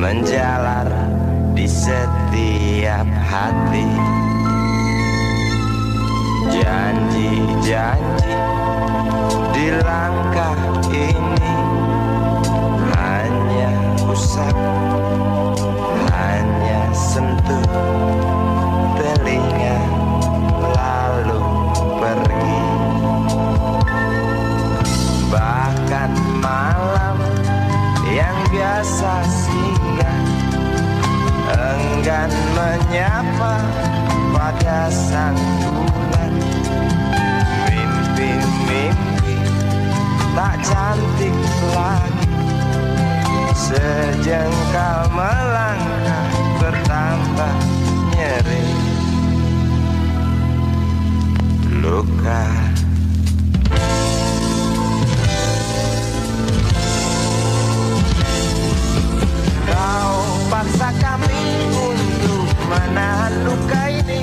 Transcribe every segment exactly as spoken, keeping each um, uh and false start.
menjalar di setiap hati. Janji-janji di langkah ini hanya usap, hanya sentuh telinga lalu pergi. Bahkan malam yang biasa singgah enggan menyapa pada sang bulan. Mimpi-mimpi tak cantik lagi, sejengkal melangkah bertambah nyeri. Luka kau paksa kami untuk menahan luka ini,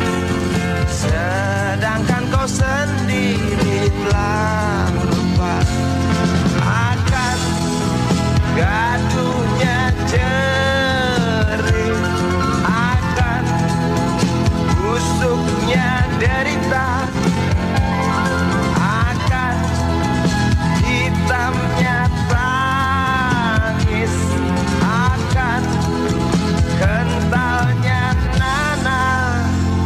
sedangkan kau sendiri telah lupa akan gaduhnya jerih, akan busuknya derita, akan hitamnya tangis, akan kentalnya nanah.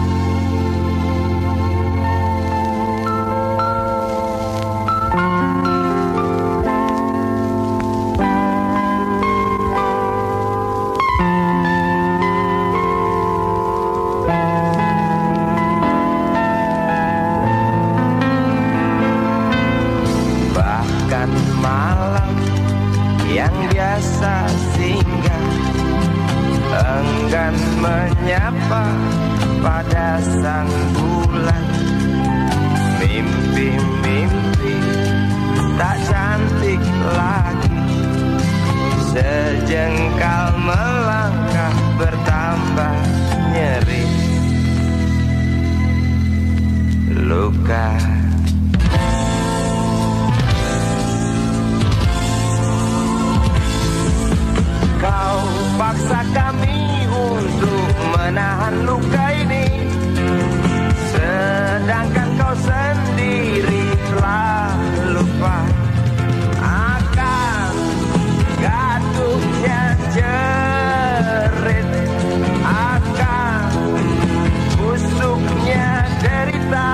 Bahkan malam yang biasa singgah enggan menyapa pada sang bulan. Mimpi-mimpi tak cantik lagi, sejengkal melangkah bertambah nyeri. Luka kau paksa kami untuk menahan luka ini, sedangkan kau sendiri telah lupa akan gaduhnya jerit, akan busuknya derita,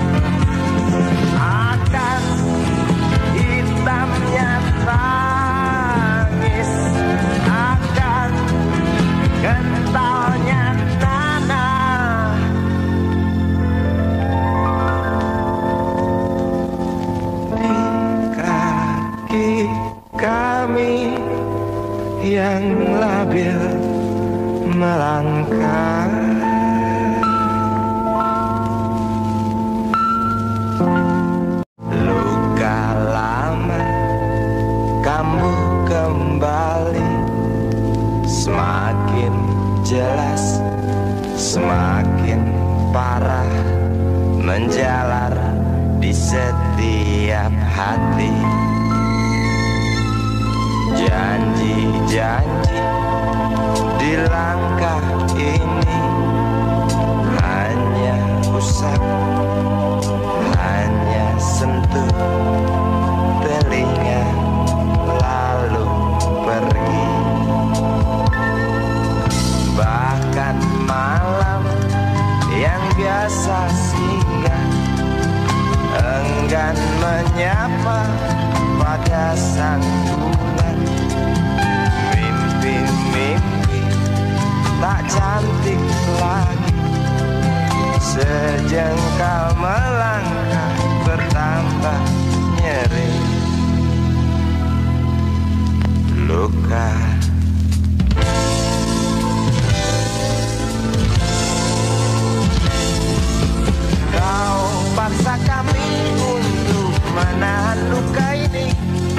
akan hitamnya tangis, akan kentalnya tanah. Di kaki kami yang labil melangkah, luka lama kambuh kembali, semakin jelas, semakin parah, menjalar di setiap hati. Janji-janji di langkah ini hanya usap, hanya sentuh telinga lalu pergi. Bahkan malam yang biasa singgah enggan menyapa pada sang bulan. Mimpi-mimpi tak cantik lagi, sejengkal melangkah bertambah nyeri. Luka kau paksa kami untuk menahan luka ini,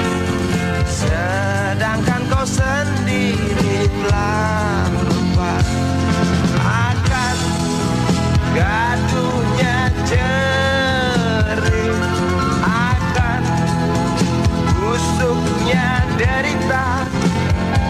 sedangkan kau sendiri telah lupa akan gaduhnya jerih, akan busuknya derita,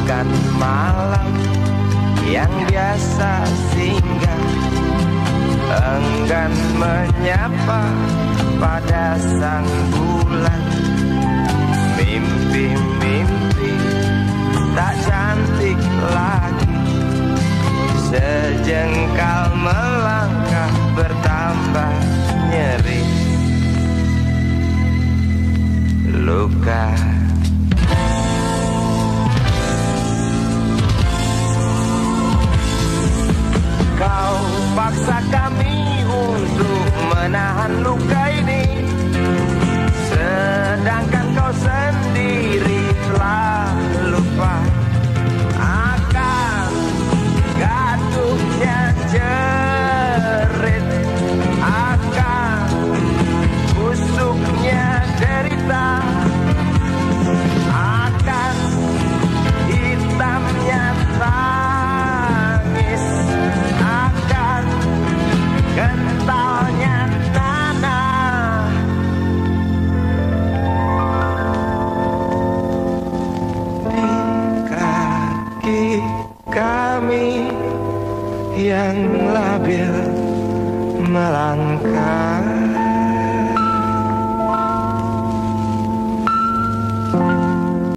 bagaikan malam yang biasa singgah, enggan menyapa pada sang bulan. Mimpi-mimpi tak cantik lagi, sejengkal melangkah bertambah nyeri. Luka kau paksa kami untuk menahan luka ini, sedangkan kau sendiri telah lupa akan gaduhnya jerit, akan busuknya derita, akan hitamnya tangis, akan kentalnya tanah. Di kaki kami yang labil melangkah,